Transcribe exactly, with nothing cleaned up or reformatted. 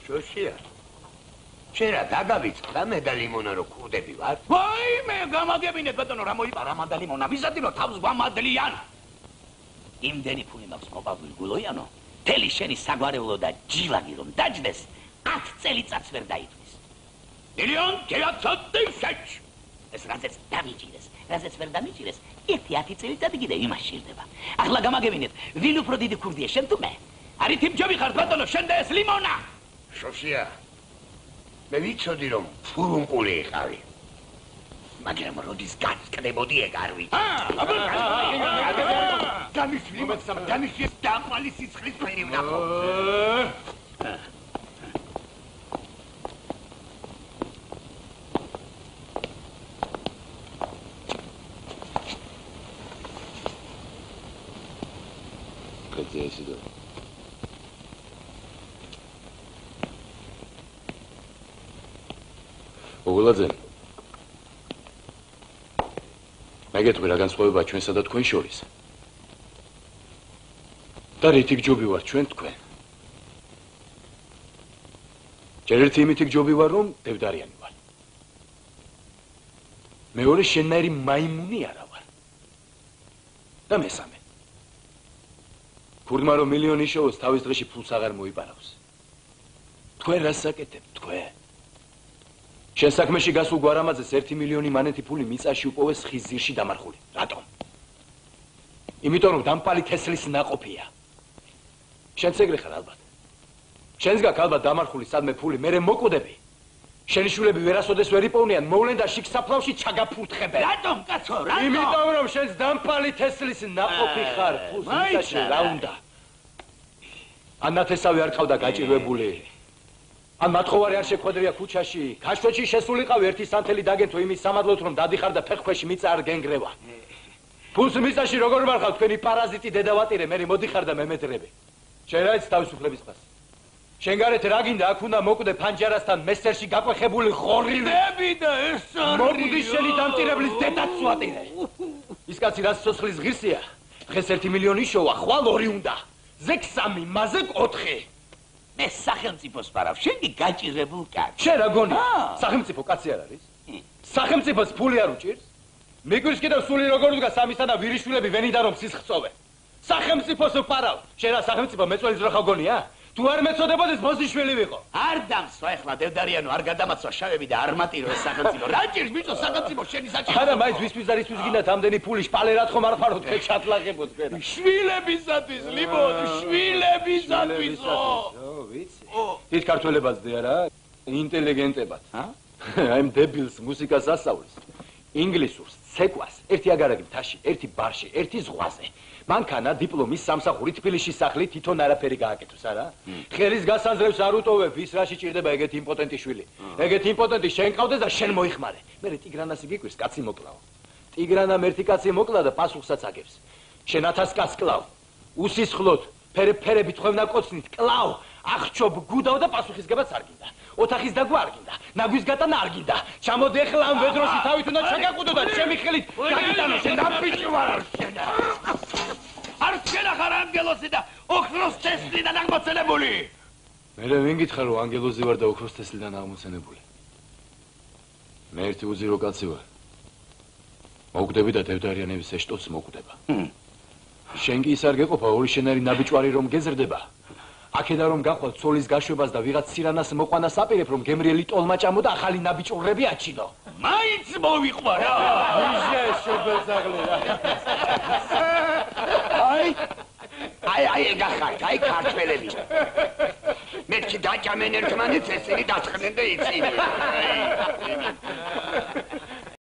შოშია. შენ რა დაგავიწყდა მე და ლიმონა რო ქურდები ვარ? ვაიმე, გამაგებინეთ ბატონო, რა მოიპარა მან და ლიმონა, ვიზადი რომ თავს გვამადლიან. იმდენი ფული მაქვს მოპარული გულოიანო, თელი შენი საგვარეულო და ჯილაგი რომ დაჯდეს, ათ წელიწადს ვერ დაიწვის. მილიონ თეატრატიშეჩ. ეს რაზეც დამიჭირეს, რაზეც ვერ დამიჭირეს, ერთი ათი წელიწადი კიდევ იმას შირდება. ახლა გამაგებინეთ, ვინ უფრო დიდი ქურდია, შენ თუ მე? არით იმ ჯობი ხარ ბატონო, შენ და ეს ლიმონა. შოშია. მე ვიცოდი რომ ფურუნკული იყავი. მაგრამ როდის განსკდებოდი ეგ არ ვიცი. გამიშვი მასამ, გამიშვი დამალი სიცხლის ფერი ვნახო. კაცი ესე და ოგულაძე მეგეთქვი რა განსხვავებაა ჩვენსა და თქვენ შორის და რითი გჯობი ვარ ჩვენ თქვენ ჯერ ერთი იმითი გჯობი ვარ რომ დევდარიანი ვარ მეორე შენნაირი მაიმუნი არა ვარ და მესამე ქურდმა რომ მილიონი შოუს თავის დღეში ფულს აღარ მოიპარავს თქვენ რას საკეთებთ თქვენ შენ საქმეში გასულ გვარამაძეს ერთი მილიონი მანეთი ფული მიწაში უპოვეს ხის ძირში დამარხული. რატომ? იმიტომ რომ დამპალი თესლის ნაყოფია. შენც ეგრე ხარ ალბათ. შენს გაქვს ალბათ დამარხული სადმე ფული, მერე მოკვდები. შენი შვილები ვერასოდეს ვერ იპოვნიან, მოვლენ და შიგ საფლავში ჩაგაფურთხებენ. რატომ, კაცო, რატომ? იმიტომ რომ შენს დამპალი თესლის ნაყოფი ხარ, ფულს მიწაში რა უნდა? ანათესავი არ ყავდა გაჭირვებული. ან მათხოვარი არ შეხვედრია ქუჩაში, ქაშვეთში შესულიყავ ერთი სანთელი დაგენთო იმის სამადლოდ რომ დადიხარ და ფეხქვეში მიწა არ გენგრევა. ფულს მიწაში როგორ მარხავ თქვენი პარაზიტი დედავატირე, მე მოდიხარ და მემედრები. შენ რა იცი თავისუფლების ხას? შენ გარეთ რა გინდა აქ უნდა მოკვდე ფანჯარასთან მესერში გაყვეხებული ხორილი. დები და ეს არის. მოკვდი შენი დამტირებლის დედაც ვატირე. ის კაცი რაც სოცხლის ღირსია, დღეს ერთი მილიონი შოვა, ხვალ ორი უნდა. ზეგ სამი, მაზე ოთხი. მე სახელმწიფოს ვარავ, შენ კი გაჭირებულ კაცი. შენ რა გონია? სახელმწიფო კაცი არ არის? სახელმწიფოს ფული არ უჭირს? მიგვირს კიდევ სული როგორ უდგა სამისა და ვირიშვილები ვენიდან რომ სისხლწოვე. სახელმწიფოს ვარავ, შენ რა სახელმწიფო მეწველის როხა გონია? თუ არ მეწოდებოდეს ბოზიშვილი ვიყო. არ დამსვა ეხლა დევდარიანო, არ გადამაცვა შავები და არ მატირო ეს სახელმწიფო. რა ჭირს ბიჭო სახელმწიფო შენი საჭირო? არა, მაინც ვისთვის და რისთვის გინდათ ამდენი ფული შპალე რა თქო მარხარო თქვენ ჩატლაღებოთ თქვენ. შვილებისათვის, ლიმონ, შვილებისათვისო. ვიცი. დიდ ქართველებაცდე არა? ინტელიგენტებად. აი ამ დებილს მუსიკას ასწავლის. ინგლისურს, ცეკვას, ერთი აგარაკი მთაში, ერთი ბარში, ერთი ზღვაზე. მანქანა, დიპლომი, სამსახური, თბილისში სახლი, თვითონ არაფერი გააკეთოს, არა? ხელის გასანძრევს არ უტოვებ, ის რაში ჭირდება ეგეთი იმპოტენტი შვილი. ეგეთი იმპოტენტი შენ ყავდეს და შენ მოიხმარე. მერე ტიგრანას იგიკვირს, კაცი მოკლაო. ტიგრანამ ერთი კაცი მოკლა და პასუხსაც აგებს. შენ ათას კაცს კლავ. უსისხლოდ, ფერები თხოვნა კოცნით, კლავ. აღჩობ, გუდავ და პასუხისგებაც არ გინდა. ოთახის დაგვა არ გინდა. ნაგვის გატანა არ გინდა. ჩამოდი ეხლა ამ ვედროში თავით უნდა ჩაგაყუდო და ჩემი ხელით გაგიტანო შენ დაბიჭი ვარ შენ. არ შენახარ ანგელოზი და ოქროს თესლიდან აღმოცენებული. მე ვინ გითხრა რომ ანგელოზი ვარ და ოქროს თესლიდან აღმოცენებული. მე ერთი უძირო კაცი ვარ. მოკვდები და დევდარიანების ეშტოც მოკვდება. შენ კი ის არ გეყოფა ორი შენარი ნაბიჭვარი რომ გეზრდება. აქედა რომ გახვალ ცოლის გაშვებას და ვიღაც სირანას მოყვანას აპირებ რომ გემრიელი ტოლმა ჭამო და ახალი ნაბიჭურები აჩინო. მაინც მოვიყვა რა. ვიჟე შებეძაღლე რა. აი აი აი გახართ, აი ქართველები. მეთქი დაჭამენ ერთმანეთს, ესენი დაწყდნენ და იცინი.